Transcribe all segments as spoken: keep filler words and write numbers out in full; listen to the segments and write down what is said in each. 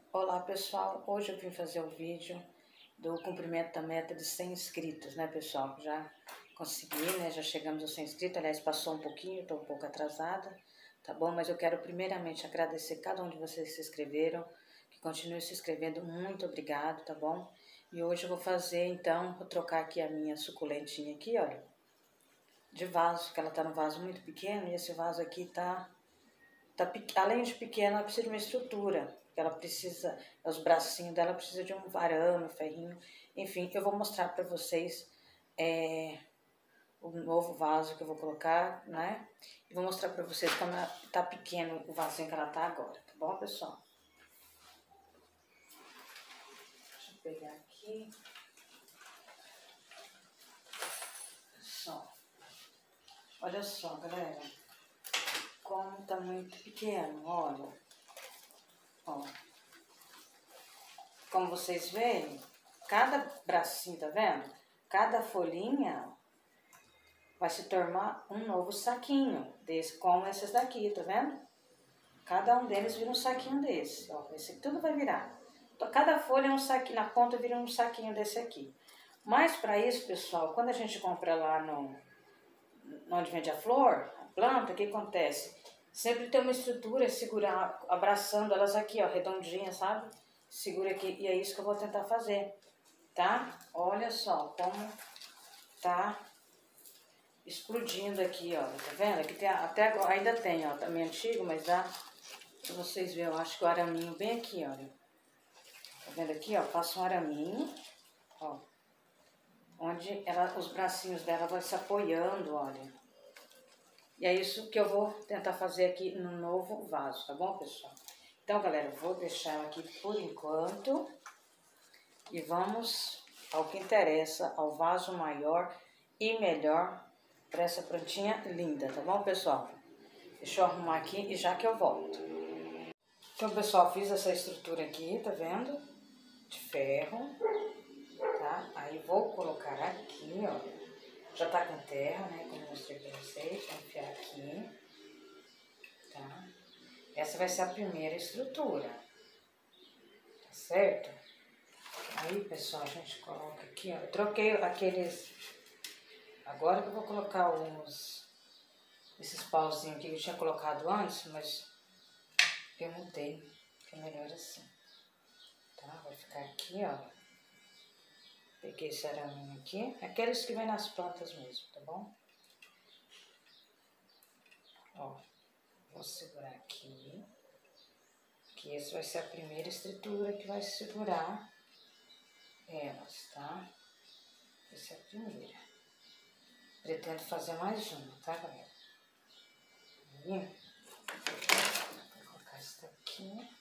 Olá pessoal, hoje eu vim fazer o vídeo do cumprimento da meta de cem inscritos, né pessoal? Já consegui, né? Já chegamos aos cem inscritos, aliás passou um pouquinho, estou um pouco atrasada, tá bom? Mas eu quero primeiramente agradecer cada um de vocês que se inscreveram, que continuem se inscrevendo, muito obrigado, tá bom? E hoje eu vou fazer então, vou trocar aqui a minha suculentinha aqui, olha, de vaso, que ela tá num vaso muito pequeno e esse vaso aqui tá... Tá, além de pequena, ela precisa de uma estrutura, ela precisa, os bracinhos dela precisa de um varame, um ferrinho, enfim, eu vou mostrar para vocês é, o novo vaso que eu vou colocar, né, e vou mostrar para vocês como ela, tá pequeno o vasinho que ela tá agora, tá bom, pessoal? Deixa eu pegar aqui, só, olha só, galera. Como tá muito pequeno, olha, ó, como vocês veem, cada bracinho, tá vendo? Cada folhinha vai se tornar um novo saquinho, desse, como esses daqui, tá vendo? Cada um deles vira um saquinho desse, ó, esse aqui tudo vai virar. Então, cada folha é um saquinho, na ponta vira um saquinho desse aqui. Mas para isso, pessoal, quando a gente compra lá no, onde vende a flor, a planta, o que acontece? Sempre tem uma estrutura, segurar, abraçando elas aqui, ó, redondinha, sabe? Segura aqui, e é isso que eu vou tentar fazer, tá? Olha só como tá explodindo aqui, ó, tá vendo? Aqui tem, até agora, ainda tem, ó, tá meio antigo, mas dá pra vocês verem, eu acho que o araminho bem aqui, olha. Tá vendo aqui, ó, passa um araminho, ó, onde ela, os bracinhos dela vão se apoiando, olha. E é isso que eu vou tentar fazer aqui no novo vaso, tá bom, pessoal? Então, galera, vou deixar ela aqui por enquanto. E vamos ao que interessa, ao vaso maior e melhor para essa plantinha linda, tá bom, pessoal? Deixa eu arrumar aqui e já que eu volto. Então, pessoal, fiz essa estrutura aqui, tá vendo? De ferro, tá? Aí vou colocar aqui, ó. Já tá com terra, né, como eu mostrei pra vocês, vou enfiar aqui, tá? Essa vai ser a primeira estrutura, tá certo? Aí, pessoal, a gente coloca aqui, ó, eu troquei aqueles, agora que eu vou colocar uns, esses pauzinhos que eu tinha colocado antes, mas eu mudei, que é melhor assim, tá? Vai ficar aqui, ó. Peguei esse araminho aqui, aqueles que vem nas plantas mesmo, tá bom? Ó, vou segurar aqui, que essa vai ser a primeira estrutura que vai segurar elas, tá? Essa é a primeira. Pretendo fazer mais uma, tá, galera? Aí, vou colocar essa daqui.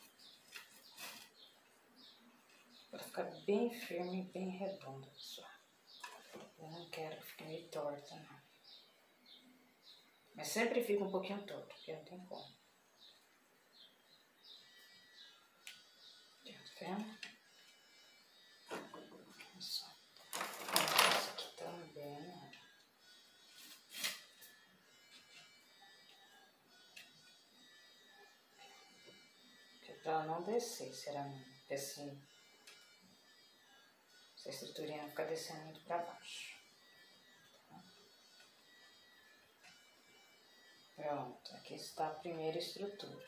Para ficar bem firme e bem redonda, pessoal. Eu não quero que fique meio torta, não. Mas sempre fica um pouquinho torto, porque não tem como. Tá vendo? Olha só. Essa aqui também, ó. Que é pra ela não descer, será assim. Essa estruturinha vai ficar descendo muito pra baixo. Tá? Pronto, aqui está a primeira estrutura.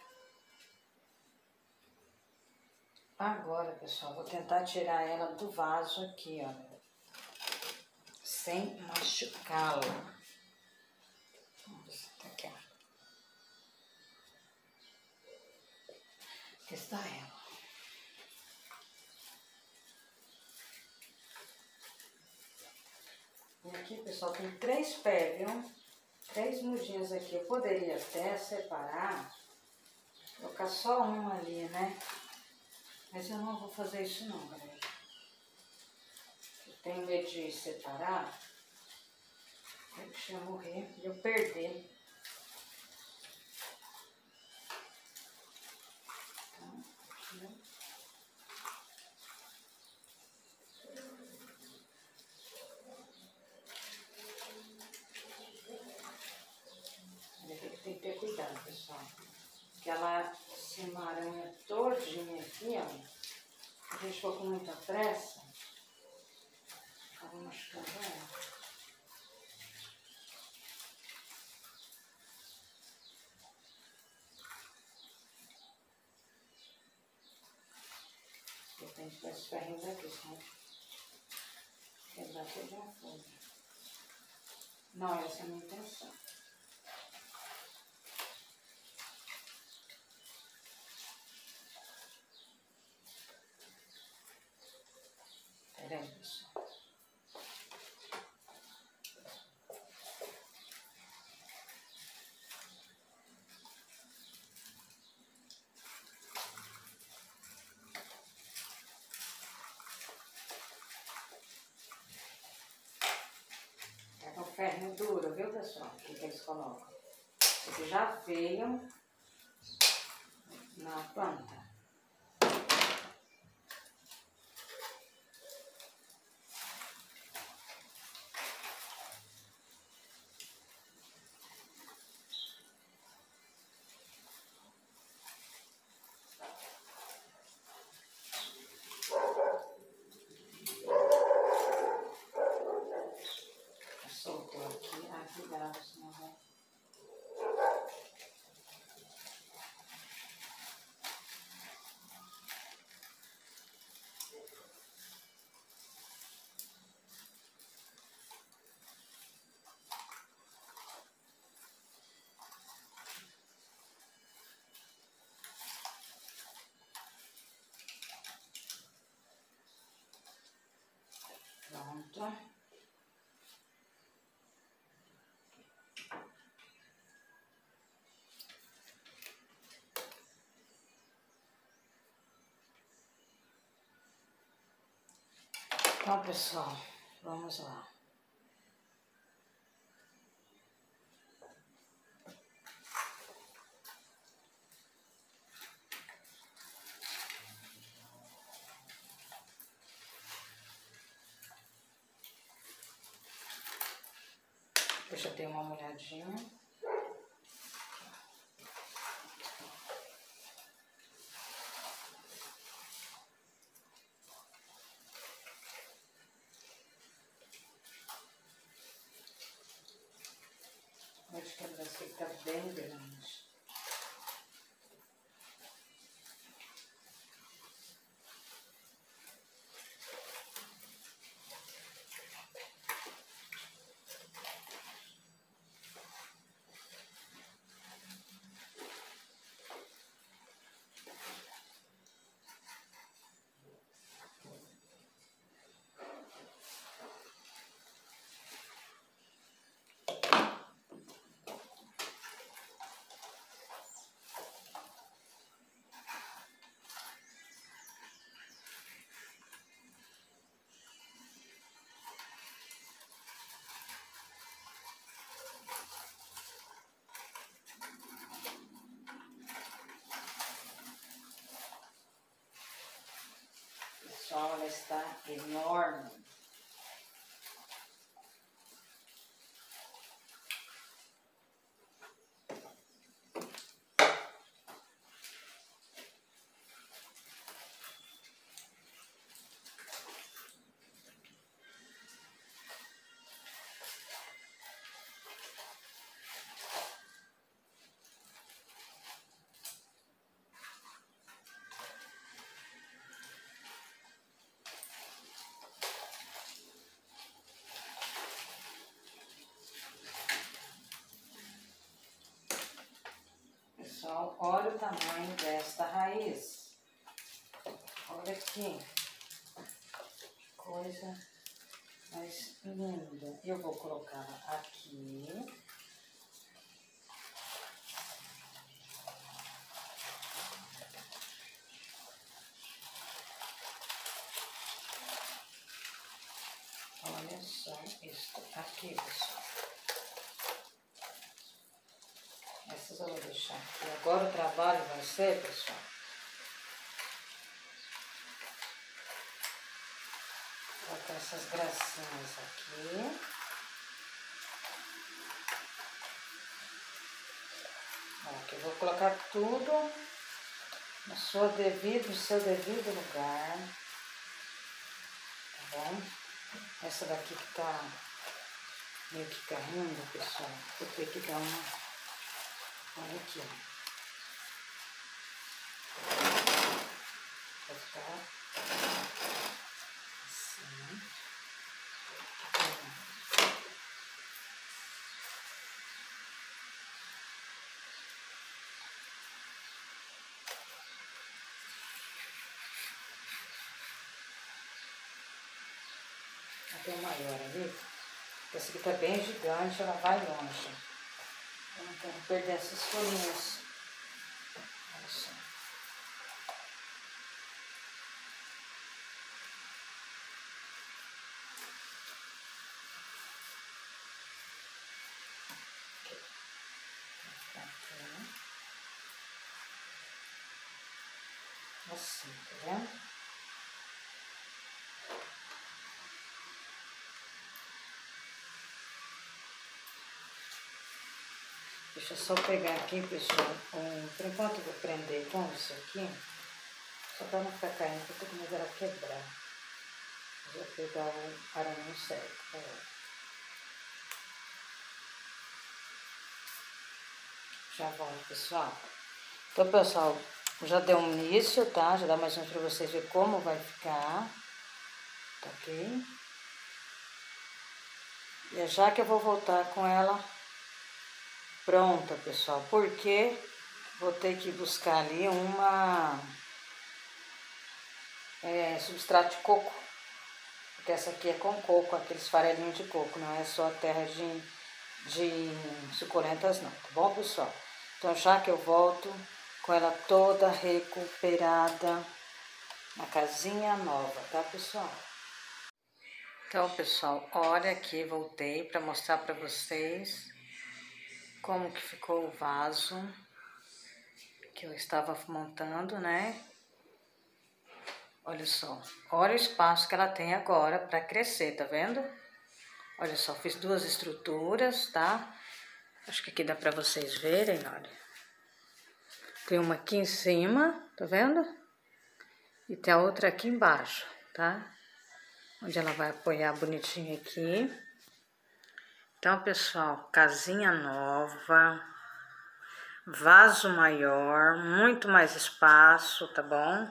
Agora, pessoal, vou tentar tirar ela do vaso aqui, ó, sem machucá-la. Vamos ver se tá aqui, ó. Aqui está ela. E aqui, pessoal, tem três pés, viu? Três mudinhas aqui. Eu poderia até separar, colocar só uma ali, né? Mas eu não vou fazer isso não, galera. Eu tenho medo de separar, eu deixo morrer e eu perder. Então, né? Tem que ter cuidado, pessoal, que ela se emaranha todinha aqui, ó. A gente ficou com muita pressa. Acabou machucando ela. Eu tenho que tirar esses ferrinhos aqui, senão quebrar tudo de uma folha. Não, essa é a minha intenção. Peraí, pessoal. É um ferrinho duro, viu, pessoal? O que eles colocam? Esse já veio na planta. Soltou aqui. Ah, cuidado, senão vai. Pronto. Então, pessoal, vamos lá. Deixa eu ter uma molhadinha. Acho que a braça fica bem grande. Pessoal, ela está enorme. Pessoal, olha o tamanho desta raiz. Olha aqui. Que coisa mais linda. Eu vou colocar aqui. Olha só isso aqui, pessoal. Essas eu vou deixar aqui. Agora o trabalho vai ser, pessoal, colocar essas gracinhas aqui. Ó, aqui eu vou colocar tudo no seu devido, no seu devido lugar. Tá bom? Essa daqui que tá meio que caindo, pessoal, vou ter que dar uma... Olha aqui, ó. Vai ficar assim. Até maior ali. Essa aqui tá bem gigante, ela vai longe. Eu não quero perder essas folhinhas. Olha só. Assim, tá vendo? Deixa eu só pegar aqui, pessoal. Um, por enquanto eu vou prender com isso aqui. Só para não ficar caindo, porque eu tô com medo dela quebrar. Vou pegar o araminho certo. Tá? Já volto, pessoal. Então, pessoal, já deu um início, tá? Já dá mais um para vocês verem como vai ficar. Tá ok? E é já que eu vou voltar com ela pronta, pessoal. Porque vou ter que buscar ali uma é, substrato de coco. Porque essa aqui é com coco, aqueles farelinhos de coco. Não é só terra de, de suculentas não, tá bom, pessoal? Então, já que eu volto com ela toda recuperada na casinha nova, tá, pessoal? Então, pessoal, olha aqui, voltei para mostrar para vocês como que ficou o vaso que eu estava montando, né? Olha só, olha o espaço que ela tem agora para crescer, tá vendo? Olha só, fiz duas estruturas, tá? Acho que aqui dá para vocês verem, olha. Tem uma aqui em cima, tá vendo? E tem a outra aqui embaixo, tá? Onde ela vai apoiar bonitinho aqui. Então, pessoal, casinha nova, vaso maior, muito mais espaço, tá bom?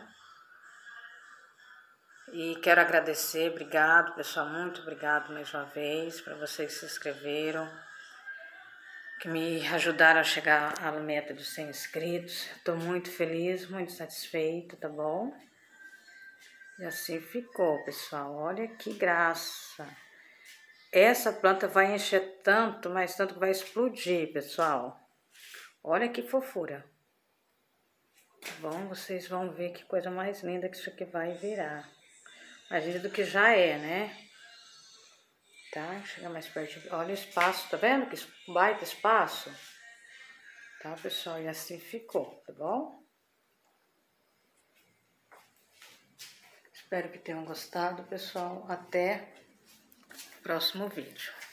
E quero agradecer, obrigado, pessoal, muito obrigado mais uma vez para vocês que se inscreveram, que me ajudaram a chegar à meta de cem inscritos. Estou muito feliz, muito satisfeita, tá bom? E assim ficou, pessoal, olha que graça. Essa planta vai encher tanto, mas tanto que vai explodir, pessoal. Olha que fofura. Tá bom? Vocês vão ver que coisa mais linda que isso aqui vai virar. Mais linda do que já é, né? Tá? Chega mais perto. Olha o espaço, tá vendo? Que baita espaço. Tá, pessoal? E assim ficou, tá bom? Espero que tenham gostado, pessoal. Até o próximo vídeo.